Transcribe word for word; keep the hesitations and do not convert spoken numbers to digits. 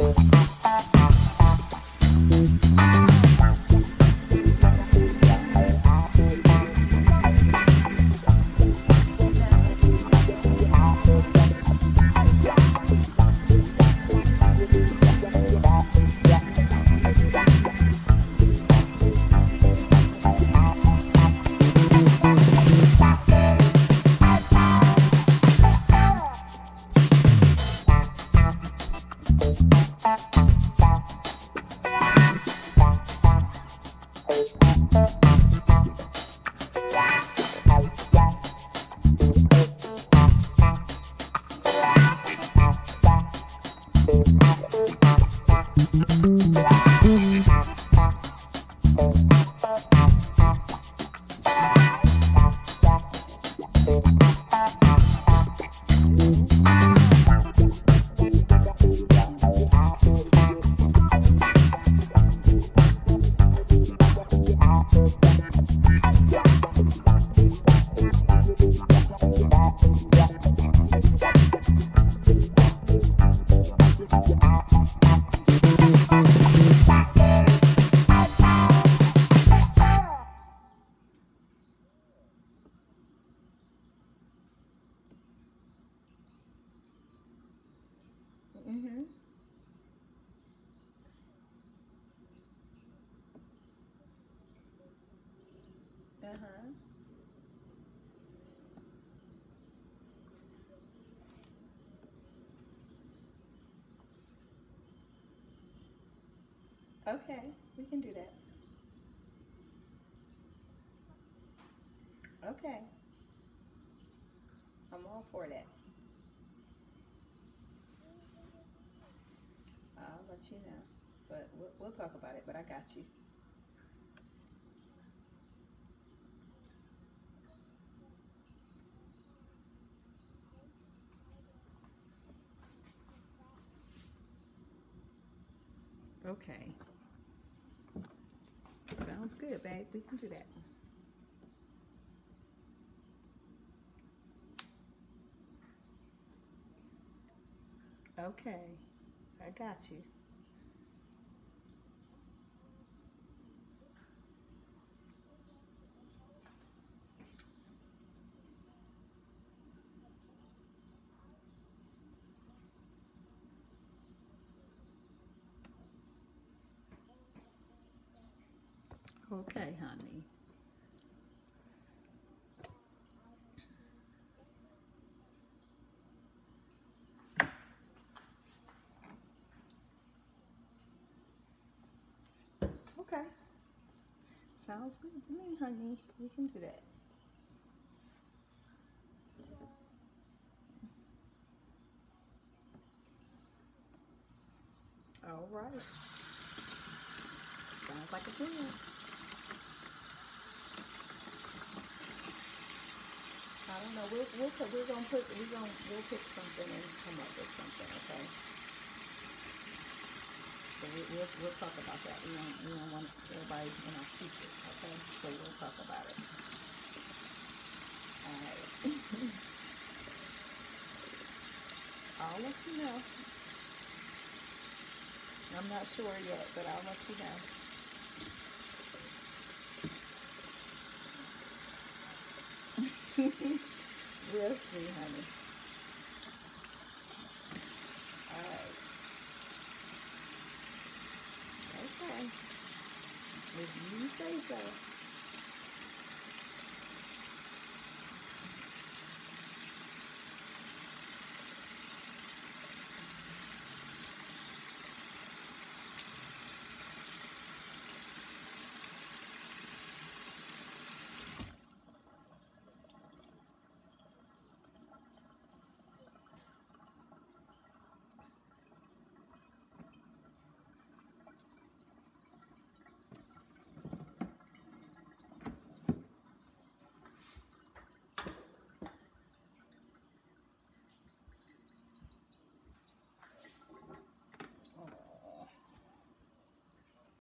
Mm-hmm. Uh-huh. Okay, we can do that. Okay, I'm all for that. I'll let you know. But we'll, we'll talk about it, but I got you. Okay. Sounds good, babe. We can do that. Okay. I got you. Okay, honey. Okay. Sounds good to me, honey. We can do that. All right. Sounds like a plan. I don't know. We'll, we'll put, we're gonna put we're gonna we'll pick something and come up with something. Okay. So we, we'll we'll talk about that. We don't we don't want everybody in our secret. Okay. So we'll talk about it. All right. I'll let you know. I'm not sure yet, but I'll let you know. We'll see, honey. All right. Okay. If you say so.